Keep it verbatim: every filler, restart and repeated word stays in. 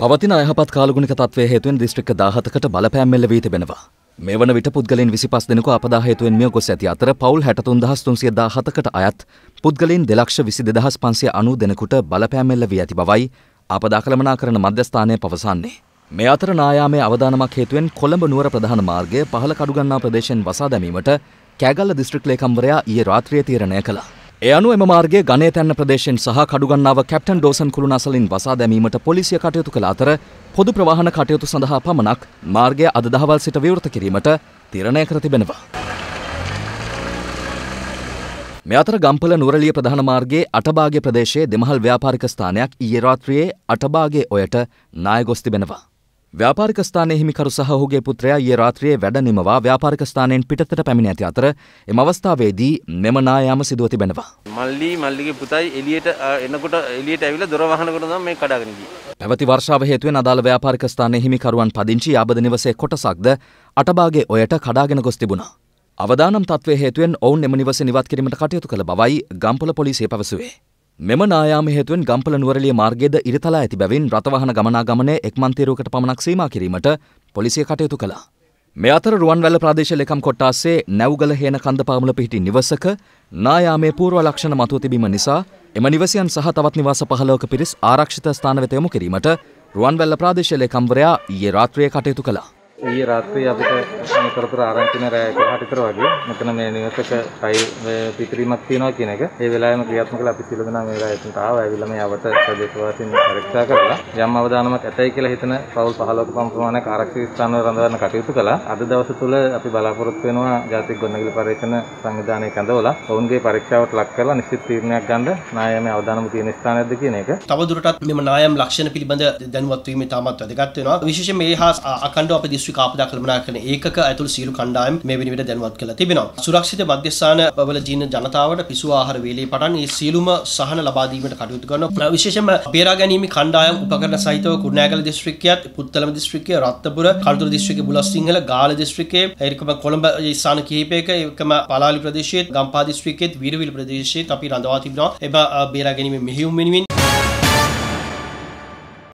පවතින අයහපත් කාලගුණික තත්ත්වයේ හේතුවෙන් දිස්ත්‍රික්ක දාහතකට බලපෑම් මෙල්ල වී තිබෙනවා. මේ වන විට පුද්ගලයන් විසිපස් දෙනෙකු අපදා හේතුවෙන් මිය ගොස් ඇති අතර පවුල් හැටතුන් දහස් තුන්සිය දාහතකට අයත් පුද්ගලයන් දෙලක්ෂ විසි දෙදහස් පන්සිය අනූ දෙනෙකුට බලපෑම් මෙල්ල වී ඇති බවයි ආපදා කළමනාකරණ මධ්‍යස්ථානය පවසන්නේ. මේ අතර නායාමේ අවදානමක් හේතුවෙන් කොළඹ නුවර ප්‍රධාන මාර්ගය පහළ කඩුගන්නා ප්‍රදේශයෙන් වසා දැමීමට කෑගල්ල දිස්ත්‍රික් ලේකම්වරයා ඊයේ රාත්‍රියේ තීරණය කළා. ඒ අනුව එම මාර්ගයේ ගණේතැන්න ප්‍රදේශයෙන් සහ කඩුගන්නාව කැප්ටන් ඩෝසන් කුළුණාසලින් වසා දැමීමට පොලිසිය කටයුතු කළ අතර පොදු ප්‍රවාහන කටයුතු සඳහා පමණක් මාර්ගය අද දහවල් සිට විවෘත කිරීමට තීරණය කර තිබෙනවා. මේ අතර ගම්පල නුවරළිය ප්‍රධාන මාර්ගයේ අටභාගය ප්‍රදේශයේ දෙමහල් ව්‍යාපාරික ස්ථානයක් ඊයේ රාත්‍රියේ අටභාගයේ ඔයට ණය ගොස් තිබෙනවා. ව්‍යාපාරික ස්ථානයේ හිමිකරු සහ ඔහුගේ පුත්‍රයා ඊයේ රාත්‍රියේ වැඩ නිමවා ව්‍යාපාරික ස්ථානයෙන් පිටතට පැමිණ ඇති අතර එම අවස්ථාවේදී මෙම ණය යාම සිදුව තිබෙනවා. මල්ලි මල්ලිගේ පුතයි එළියට එනකොට එළියට ඇවිල්ලා දොර වහනකොට තමයි මේ කඩාගෙන ගියේ. පැවති වර්ෂාව හේතුවෙන් අදාළ ව්‍යාපාරික ස්ථානයේ හිමිකරුවන් පදිංචි යාබද නිවසේ කොටසක්ද අටභාගයේ ඔයට කඩාගෙන ගොස් තිබුණා. අවදානම් තත්ත්වයේ හේතුවෙන් ඔවුන් එම නිවසේ නිවත් කිරීමට කටයුතු කළ බවයි ගම්පොළ පොලිසිය පැවසුවේ. මෙම නායාම හේතුවෙන් ගම්පල නුවරළිය මාර්ගයේද ඉරිතලා ඇති බැවින් රථවාහන ගමනාගමනය එක් මන්තිරුවකට පමණක් සීමා කිරීමට පොලිසිය කටයුතු කළා. මේ අතර රුවන්වැල්ල ප්‍රාදේශීය ලේකම් කොට්ටාසේ නැව්ගල හේන කන්ද පාමුල පිහිටි නිවසක නායාමේ පූර්ව ලක්ෂණ මතුව තිබීම නිසා එම නිවසයන් සහ තවත් නිවාස පහළවක පිරිස් ආරක්ෂිත ස්ථාන වෙත යොමු කිරීමට රුවන්වැල්ල ප්‍රාදේශීය ලේකම්වරයා ඊයේ රාත්‍රියේ කටයුතු කළා. ඊයේ රාත්‍රියේ අපිට මේ තොරතුරු ආරංචි වෙන රාය එකොළහට විතර වගේ මෙතන මේ නිවසක ටයිල් පිපිරීමක් තියෙනවා කියන එක ඒ වෙලාවෙම ක්‍රියාත්මක කළා. අපි සියලු දෙනා මේ රායයට ආවා. ඇවිල්ලා මේ අවත ප්‍රදේශවාසීන් පරීක්ෂා කරලා යම් අවදානමක් ඇතයි කියලා හිතන පවුල් පහළොවක පමණ ප්‍රමාණයක් ආරක්ෂිත ස්ථානවල රඳවන්න කටයුතු කළා. අද දවස තුල අපි බලාපොරොත්තු වෙනවා ජාතික ගොඩනැගිලි පරීක්ෂණ සංවිධානය කැඳවලා ඔවුන්ගේ පරීක්ෂාවට ලක් කරලා නිශ්චිත තීරණයක් ගන්න නායමේ අවදානම තියෙන ස්ථානයක්ද කියන එක. තවදුරටත් මෙම නායම් ලක්ෂණ පිළිබඳ දැනුවත් වීම තාමත් වැදගත් වෙනවා. විශේෂයෙන් මේ හා අඛණ්ඩව අපේ දිස්ත්‍රික් ආපදා කළමනාකරණ ඒකක ඇතුළු සියලු කණ්ඩායම් මේ වෙන විට දැනුවත් කරලා තිබෙනවා. සුරක්ෂිත මධ්‍යස්ථාන වල ජීන ජනතාවට පිසු ආහාර වේලේ පටන් මේ සියලුම සහන ලබා දීමට කටයුතු කරනවා. විශේෂයෙන්ම බේරා ගැනීම කණ්ඩායම් උපකරණ සහිතව කුරුණෑගල දිස්ත්‍රික්කයත්, පුත්තලම දිස්ත්‍රික්කය, රත්නපුර, කළුතර දිස්ත්‍රික්කයේ බුලස්සිංහල, ගාල්ල දිස්ත්‍රික්කයේ, ඒකම කොළඹ ස්ථාන කිහිපයක, ඒකම පලාලි ප්‍රදේශයේ, ගම්පහ දිස්ත්‍රික්කයේ, වීරවිල ප්‍රදේශයේ අපි රඳවා තිබෙනවා. එම බේරා ගැනීම මෙහෙයුම් වෙනුවෙන්